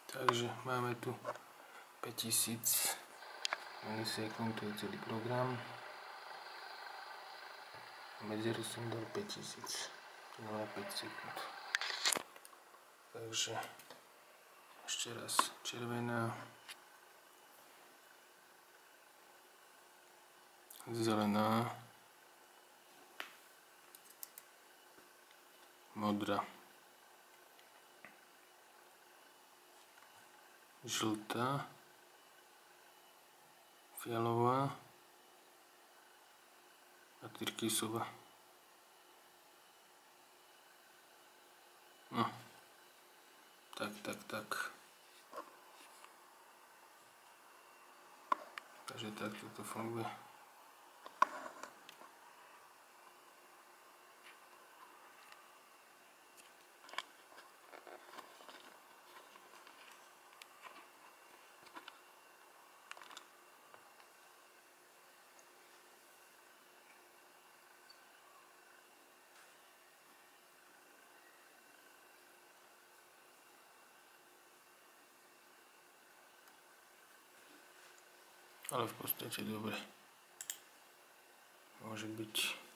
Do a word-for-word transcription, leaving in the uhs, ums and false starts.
Takže máme tu päťtisíc milisekúnd, to je celý program. Medzeru som dal päťtisíc, to znamená päť sekúnd. Takže ešte raz červená, zelená, modrá, žltá, fialová a tyrkysová. No. Tak, tak, tak. Takže takto to funguje. Ale v podstate dobre. Môže byť